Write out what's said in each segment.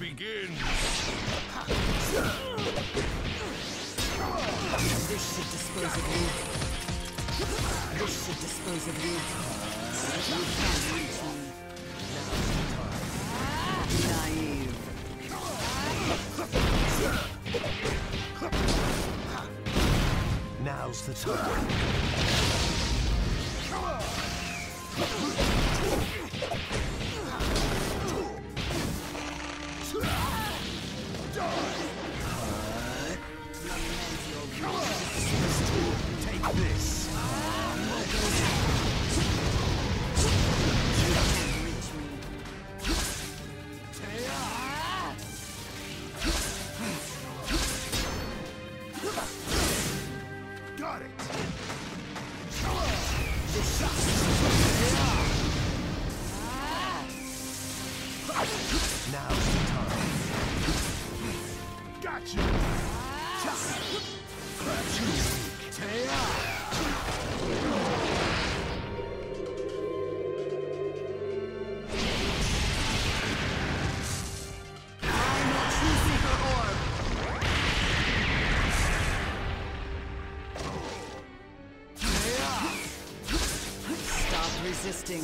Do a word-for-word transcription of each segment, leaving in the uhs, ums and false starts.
begins. This should dispose of you. This should dispose of you. You can't reach me. Naive. Now's the time. Take this. Got it. Now's the time. Got you. Stop resisting.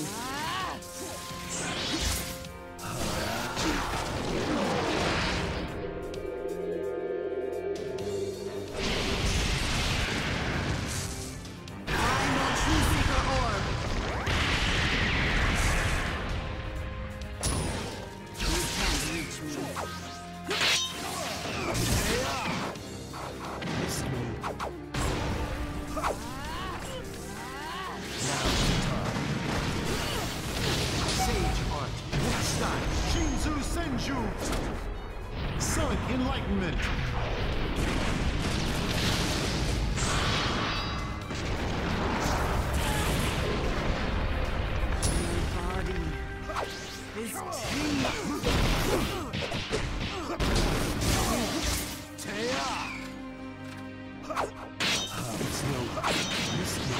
Sonic Enlightenment! Body is tea. It's no risky.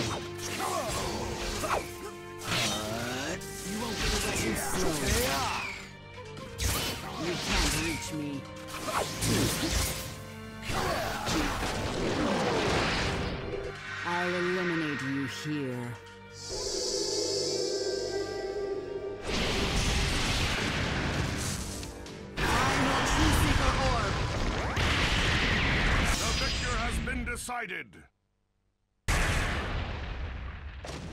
You won't get away too slow. You can't reach me. I'll eliminate you here. I'm a True Seeker Orb! The victor has been decided.